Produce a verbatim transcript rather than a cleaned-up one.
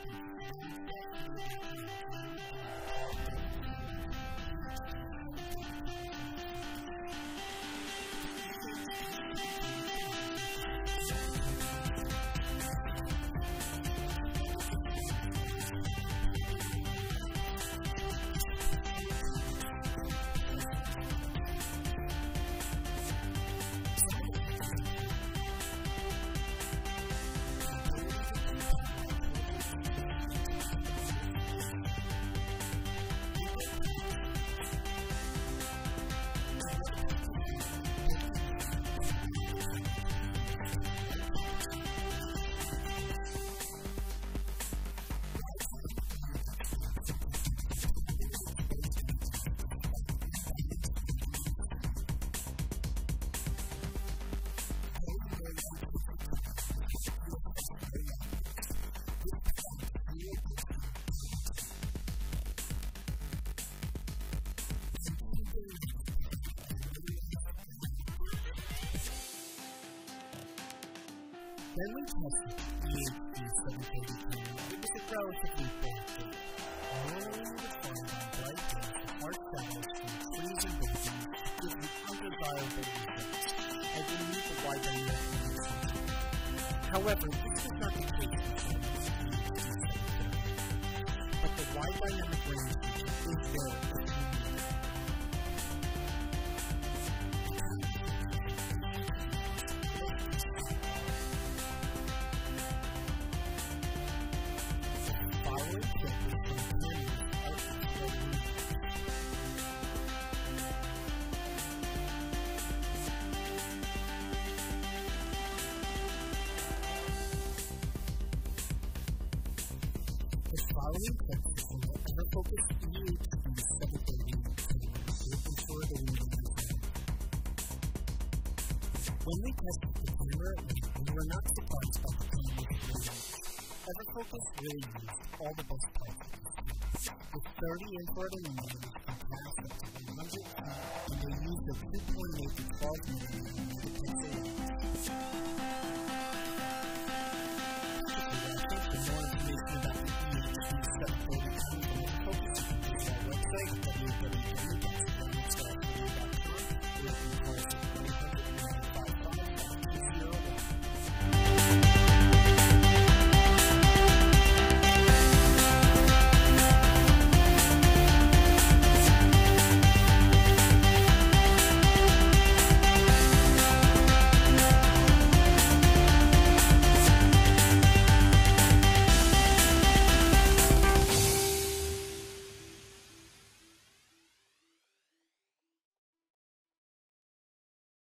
When we tested the E H D seven thirty camera, it was a relatively fair fit, normally defined on bright days with harsh shadows from trees and buildings with the undesirable results, as we need the wide dynamic range. However, this is not the case with the E H D seven thirty, but the wide dynamic range is there if you need it. Following tips from the Everfocus E H D seven thirty to ensure that we use it. When we tested the camera at night, we were not surprised by the camera's ratings. Everfocus really used all the best parts of this camera. With thirty infrared illuminators compassed up to one hundred feet, and they used a two point eight to twelve millimeter megapixel